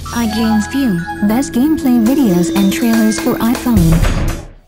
iGames View, best gameplay videos and trailers for iPhone.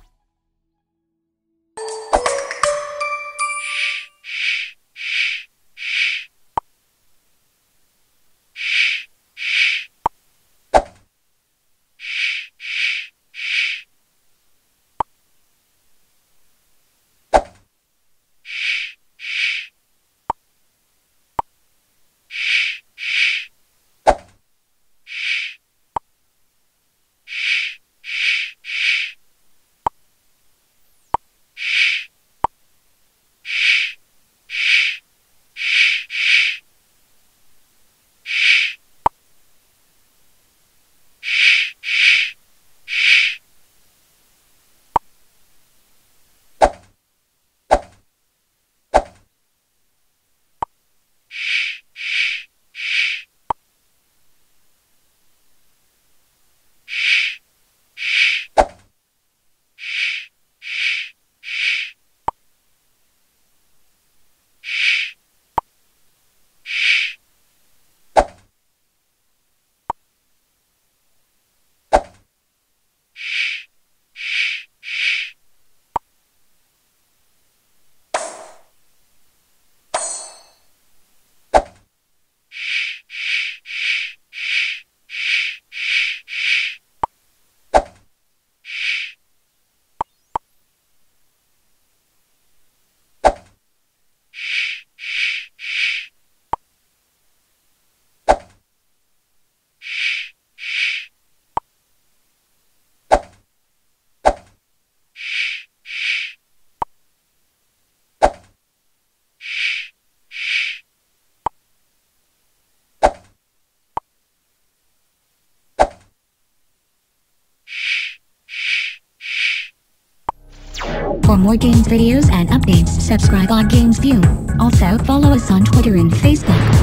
For more games videos and updates, subscribe on Games View. Also follow us on Twitter and Facebook.